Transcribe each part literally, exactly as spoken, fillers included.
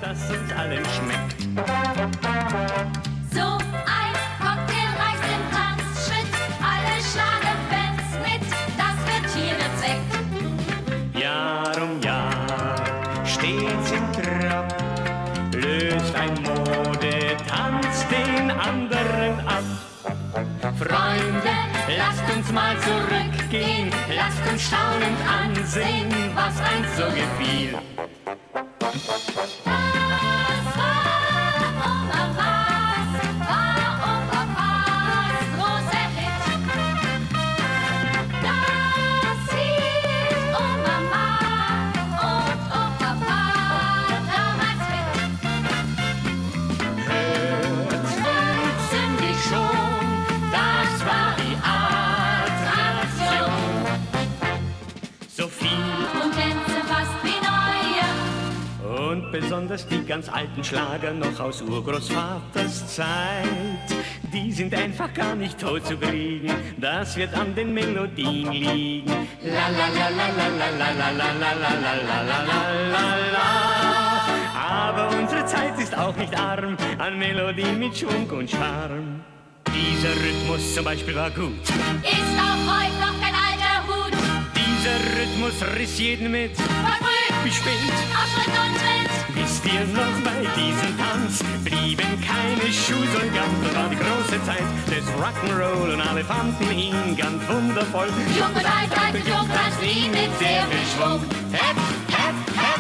das uns allen schmeckt. So ein Cocktail reißt den Tanzschritt, alle Schlagerfans mit, das wird hier Rezept. Jahr um Jahr stets im Trab, löst ein Modetanz den anderen ab. Freunde, lasst uns mal zurückgehen, lasst uns staunend ansehen, was einst so gefiel. Besonders die ganz alten Schlager noch aus Urgroßvaters Zeit, die sind einfach gar nicht tot zu kriegen, das wird an den Melodien liegen. La la la la la la la la la la la la la la la. Aber unsere Zeit ist auch nicht arm an Melodien mit Schwung und Charme. Dieser Rhythmus zum Beispiel war gut, ist auch heute noch kein alter Hut. Dieser Rhythmus riss jeden mit, war früh, wie spät, auf Schritt und Tritt. Wisst ihr noch, bei diesem Tanz blieben keine Schuhe so ganz. Das war die große Zeit des Rock'n'Roll und alle fanden ihn ganz wundervoll. Jung und alt, alt und jung, tanzt ihn mit sehr viel Schwung. Hep, hep, hep.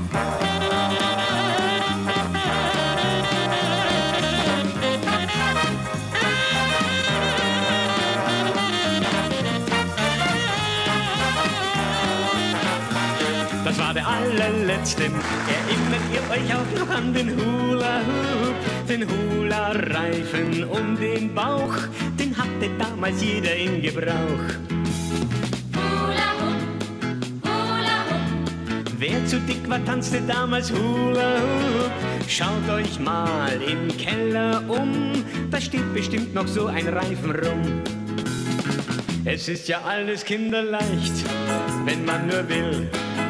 Das war der allerletzte. Erinnert ihr euch auch noch an den Hula-Hoop? Den Hula-Reifen um den Bauch, den hatte damals jeder in Gebrauch. Hula-Hoop, Hula-Hoop. Wer zu dick war, tanzte damals Hula-Hoop. Schaut euch mal im Keller um, da steht bestimmt noch so ein Reifen rum. Es ist ja alles kinderleicht, wenn man nur will.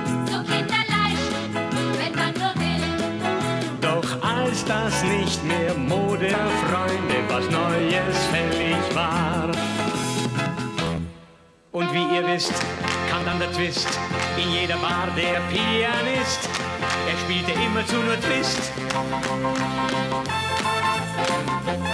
Als das nicht mehr Mode, Freunde, was Neues fällig war. Und wie ihr wisst, kam dann der Twist, in jeder Bar der Pianist, er spielte immerzu nur Twist.